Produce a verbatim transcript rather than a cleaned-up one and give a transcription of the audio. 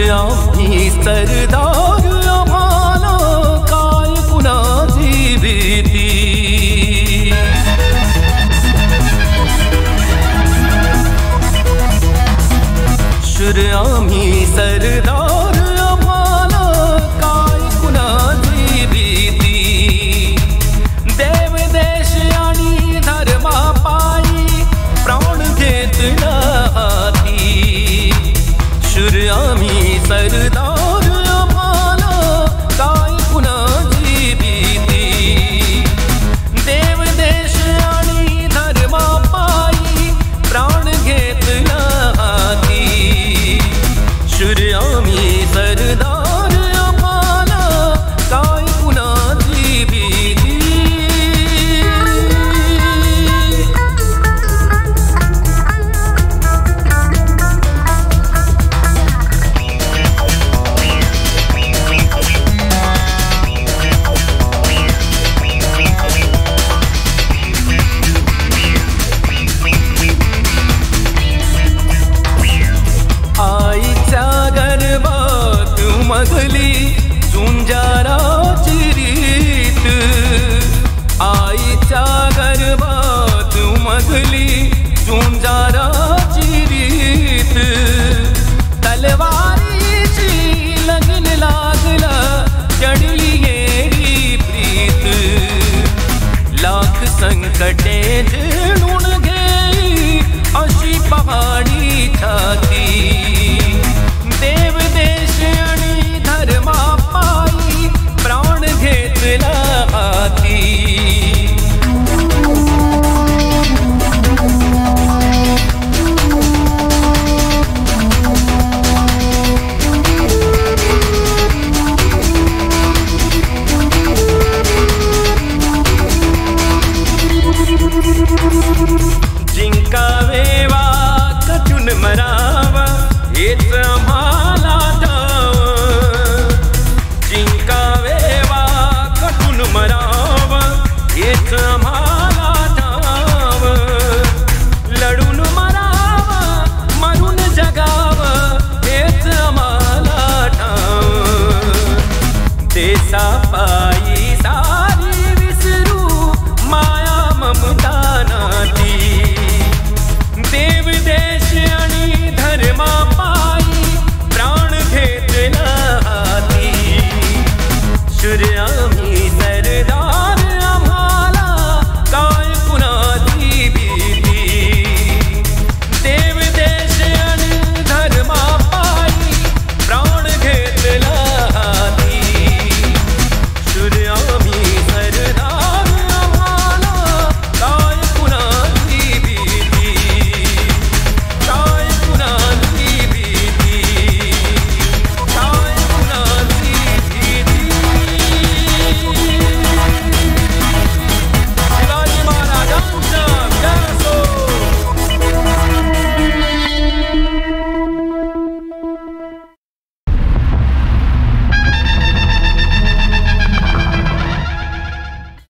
आम्ही सरदार आम्हाला काय कुणाची भीती। शूर आम्ही सरदार आम्हाला काय कुणाची भीती। देव देश आणि धर्मा पायी प्राण घेतला हाती। शूर आम्ही सरदार आम्हाला काय कुणाची भीती। देव देश आणि धर्मा पायी प्राण घेतला हाती। शूर आम्ही सरदार आम्हाला काय कुणाची भीती। मगली झुंजाराची रीत। आईच्या गर्भात मगली झुंजाराची रीत। तलवारीची लगन लागला चढली येरी प्रीत। लाख संकटे झेलून घेई अशी पहाडी छाती। देव देश आणि धर्मा पायी प्राण घेतला हाती। जिंकावे वा कठून मरावा हेच आम्हाला ठाव। जिंकावे वा कठून मरावा हेच आम्हाला ठाव। लढून मरावा मरून जगावा हेच आम्हाला ठाव। देशा